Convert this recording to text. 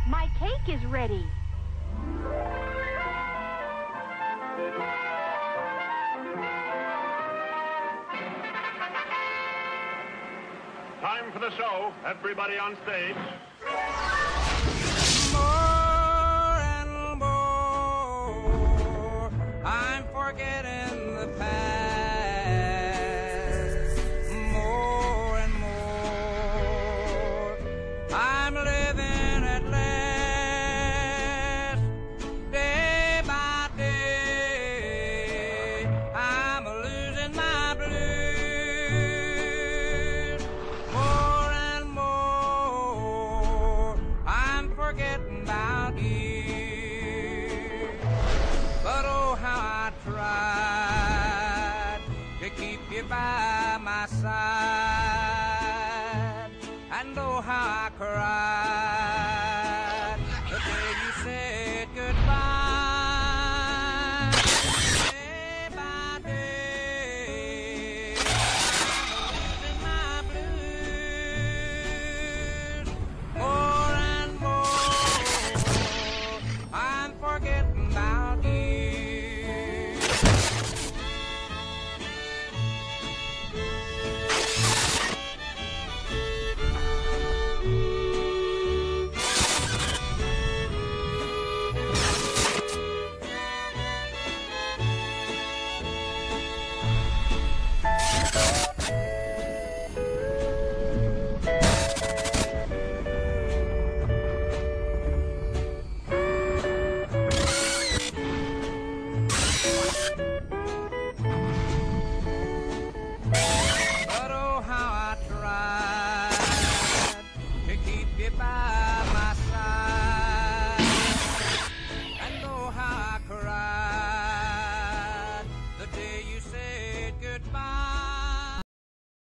My cake is ready. Time for the show. Everybody on stage. More and more, I'm forgetting the past. More and more, I'm living at last. Day by day, I'm losing my blues. More and more, I'm forgetting about you. But oh, how I tried to keep you by my side. And oh, how I cried the day you said goodbye. Day by day, I'm losing my blues. More and more, I'm forgetting about you. But oh, how I tried to keep you by